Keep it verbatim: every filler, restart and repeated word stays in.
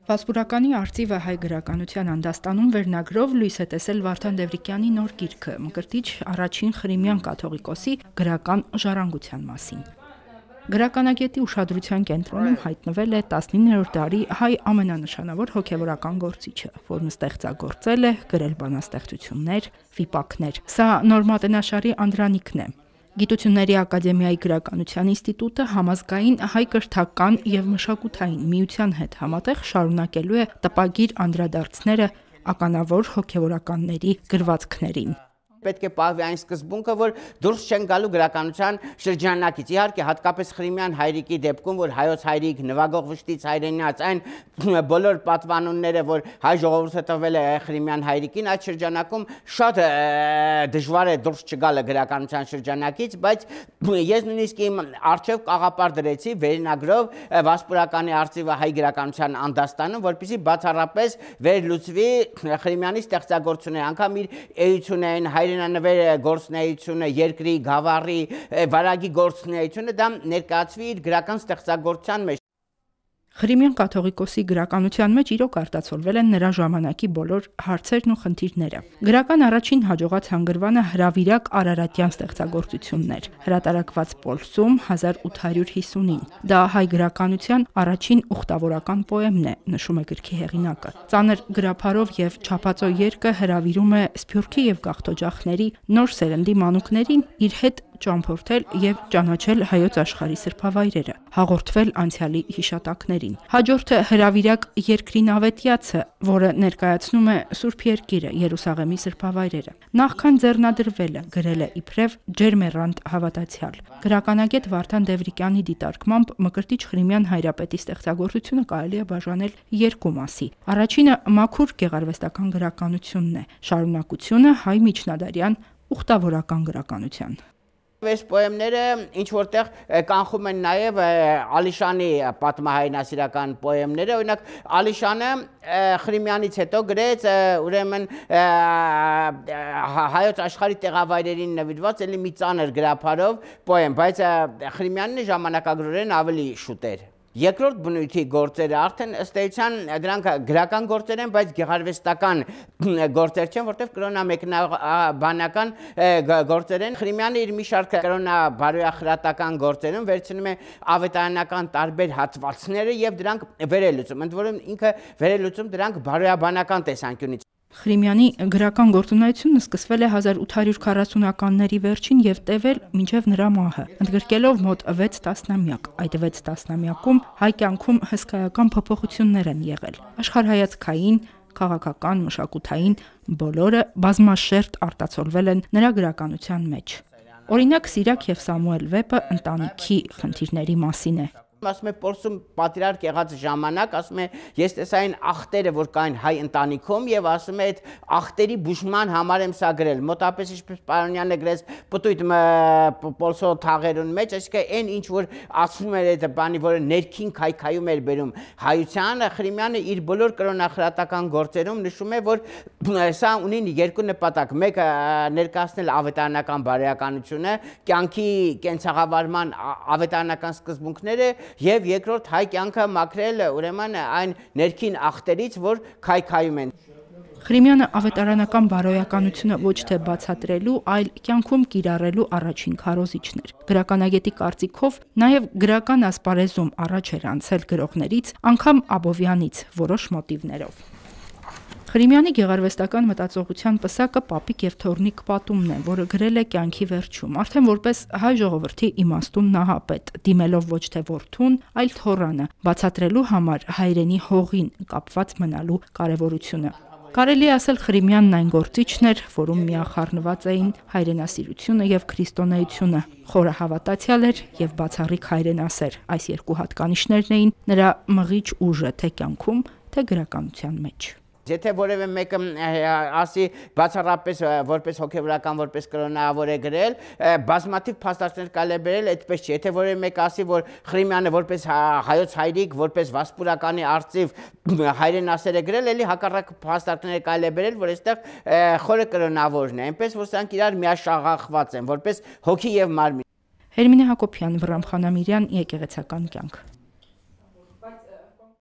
Վասպուրականի արծիվը հայ գրականության անդաստանում վերնագրով լույս է տեսել Վարդան Դևրիկյանի նոր գիրքը Մկրտիչ առաջին Ղրիմյան կաթողիկոսի գրական ժառանգության մասին։ Գրականագետի ուշադրության կենտրոնում հայտնվել է տասնիններորդ դարի հայ ամենանշանավոր հոգևորական գործիչը, որն ստեղծագործել է, գրել բանաստեղծություններ, վիպակներ։ Սա նոր մատենաշարի անդրանիկն է։ Գիտությունների ակադեմիայի գրականության ինստիտուտը համազգային հայ կրթական և մշակութային միության հետ համատեղ շարունակելու է տպագիր անդրադարձները ականավոր հոգևորականների գրվածքներին։ Պետք է պահվի այն սկզբունքը, որ դուրս չեն գալու գրականության շրջանակից։ Իհարկե, հատկապես Ղրիմյան հայրիկի դեպքում, որ հայոց հայրիկ, նվագող վշտից հայրենյաց, այն բոլոր պատվանունները, որ հայ ժողովուրդը տվել է Ղրիմյան հայրիկին, այդ շրջանակում շատ դժվար է դուրս չգալը գրականության շրջանակից, բայց ես նույնիսկ իմ առջև կաղապար դրեցի վերնագրով Վասպուրականի արծիվը հայ գրականության անդաստանում, որպեսզի բացառապես վերլուծվի Ղրիմյանի ստեղծագործությունը, անգամ իր էությունն, հայրենանվեր գործունեությունը, երկրի, գավառի, վարագի գործունեությունը, դա ներկայացվի իր գրական ստեղծագործության մեջ։ Ղրիմյան կաթողիկոսի գրականության մեջ իրոք արտացոլվել են նրա ժամանակի բոլոր հարցերն ու խնդիրները։ Գրական առաջին հաջողած հանգրվանը հրավիրակ արարատյան ստեղծագործությունն էր, հրատարակված Պոլսում հազար ութ հարյուր հիսունին։ Դա հայ գրականության առաջին ուխտավորական պոեմն է, նշում է գրքի հեղինակը։ Ծանր գրափարով եւ չափածո երգը հրավիրում է սփյուռքի եւ գաղթօջախների նոր սերնդի մանուկներին իր հետ ճամփորդել եւ ճանաչել հայոց աշխարհի սրբավայրերը, հաղորդվել անցյալի հիշատակներին։ Հաջորդը հրավիրակ երկրի նավետյացը, որը ներկայացնում է Սուրբ Երկիրը, Երուսաղեմի սրբավայրերը։ Նախքան ձեռնադրվելը գրել է իբրև ջերմեռանդ հավատացյալ։ Գրականագետ Վարդան Դևրիկյանի դիտարկմամբ Մկրտիչ Ղրիմյան հայրապետի ստեղծագործությունը կարելի է բաժանել երկու մասի։ Առաջինը մաքուր գեղարվեստական գրականությունն է, շարունակությունը հայ միջնադարյան ուխտավորական գրականության։ Այս պոեմները ինչ որտեղ կանխում են նաև Ալիշանի պատմահայնասիրական պոեմները, օրինակ Ալիշանը Ղրիմյանից հետո գրեց ուրեմն հայոց աշխարհի տեղավայրերին նվիրված էլի մի ծանր գրափարով պոեմ, բայց Ղրիմյանն ժամանակագրորեն ավելի շուտ էր։ Երկրորդ բնույթի գործերը արդեն ըստ էության դրանք գրական գործեր են, բայց գեղարվեստական գործեր չեն, որտեղ կրոնամեկնաբանական գործեր են։ Ղրիմյանը իր մի շարք կրոնաբարոյախրատական գործերում վերցնում է ավետարանական տարբեր հատվածները եւ դրանք վերելուծում, ընդ որում ինքը վերելուծում դրանք բարոյաբանական տեսանկյունից։ Ղրիմյանի գրական գործունեությունը սկսվել է հազար ութ հարյուր քառասունականների վերջին եւ տևել մինչեւ նրա մահը, ընդգրկելով մոտ վեց տասնամյակ։ Այդ վեց տասնամյակում հայ կյանքում հսկայական փոփոխություններ են եղել։ Աշխարհայացքային, քաղաքական, մշակութային բոլորը բազմաշերտ արտացոլվել են նրա գրականության մեջ։ Օրինակ Սիրակ եւ Սամուել Վեպը ընտանիքի խնդիրների մասին է։ Ասում է Պոլսում պատրիարք եղած ժամանակ, ասում է ես տեսա այն աղտերը, որ կային հայ ընտանիքում եւ ասում է այդ աղտերի բուժման համար եմ սա գրել։ Մոտապես ինչպես Պարոնյանը գրեց պտույտ Պոլսո թաղերուն մեջ, այսինքն այն ինչ որ ասում էր այդ բանի, որը ներքին քայքայում էր բերում հայությանը, Ղրիմյանը իր բոլոր կրոնախրատական գործերում նշում է, որ սա ունի երկու նպատակ։ Մեկը ներկայացնել ավետարանական բարոյականությունը, կյանքի կենցաղավարման ավետարանական սկզբունքները եւ երկրորդ հայ կյանքը մաքրել ուրեմն այն ներքին աղտերից, որ քայքայում են։ Ղրիմյանը ավետարանական բարոյականությունը ոչ թե բացատրելու, այլ կյանքում կիրառելու առաջին քարոզիչն էր։ Գրականագետի կարծիքով նաև գրական ասպարեզում առաջ էր անցել գրողներից, անգամ Աբովյանից որոշ մոտիվներով։ Ղրիմյանի գեղարվեստական մտածողության պսակը Պապիկ եւ Թորնիկ պատումն է, որը գրել է կյանքի վերջում, արդեն որպես հայ ժողովրդի իմաստուն նահապետ, դիմելով ոչ թե որդուն, այլ թոռանը, բացատրելու համար հայրենի հողին կապված մնալու կարևորությունը։ Կարելի է ասել Ղրիմյանն այն գործիչն էր, որում միախառնված էին հայրենասիրությունը եւ քրիստոնեությունը, խորը հավատացյալ էր եւ բացառիկ հայրենասեր։ Այս երկու հատկանիշներն էին նրա մղիչ ուժը թե կյանքում, թե գրականության մեջ։ Եթե որևէ մեկը ասի բացառապես որպես հոգևորական, որպես կրոնավոր է գրել, բազմաթիվ փաստարկներ կարելի է բերել, այդպես չի։ Եթե որևէ մեկը ասի, որ Ղրիմյանը որպես հայոց հայրիկ, որպես Վասպուրականի արծիվ հայրենասեր է գրել, էլի հակառակ փաստարկներ կարելի է բերել, որ այստեղ խորը կրոնավորն է, այնպես որ սրանք իրար միաշաղախված են, որպես հոգի եւ մարմին։ Հերմինե Հակոբյան, Վռամ Խանամիրյան, Եկեղեցական կյանք։